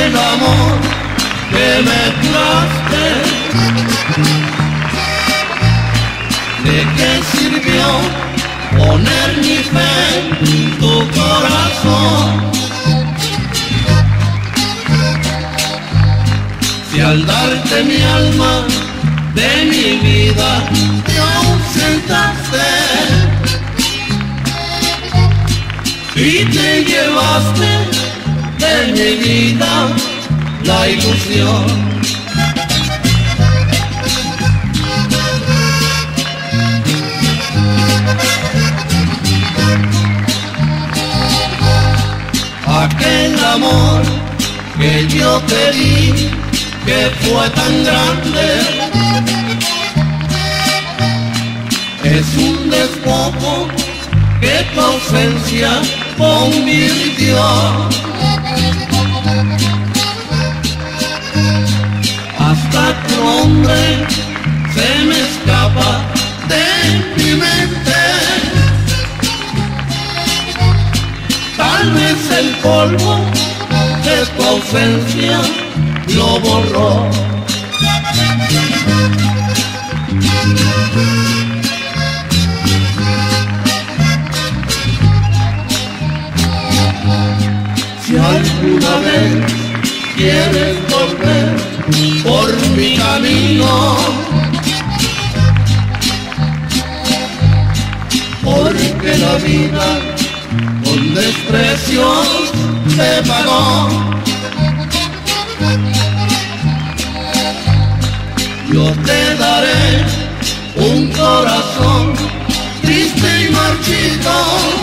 aquel amor que me juraste. ¿De qué sirvió poner mi fe en tu corazón? Si al darte mi alma de mi vida te ausentaste y te llevaste de mi vida la ilusión. Aquel amor que yo te di, que fue tan grande, es un despojo que tu ausencia convirtió. Hasta tu nombre se me escapa de mi mente. Tal vez el polvo de tu ausencia lo borró. Si alguna vez quieres volver por mi camino, porque la vida con desprecios te pagó, yo te daré un corazón triste y marchito,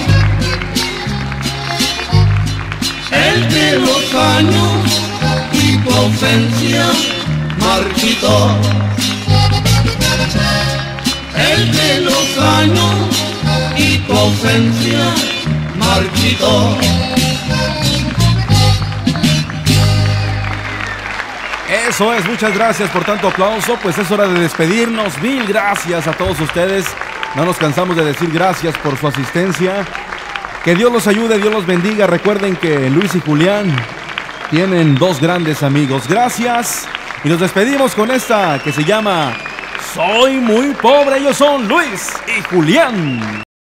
el de los años y tu ausencia marchitó. El de los años y tu ausencia marchitó. Eso es, muchas gracias por tanto aplauso. Pues es hora de despedirnos. Mil gracias a todos ustedes. No nos cansamos de decir gracias por su asistencia. Que Dios los ayude, Dios los bendiga. Recuerden que Luis y Julián tienen dos grandes amigos. Gracias. Y nos despedimos con esta que se llama Soy muy pobre. Ellos son Luis y Julián.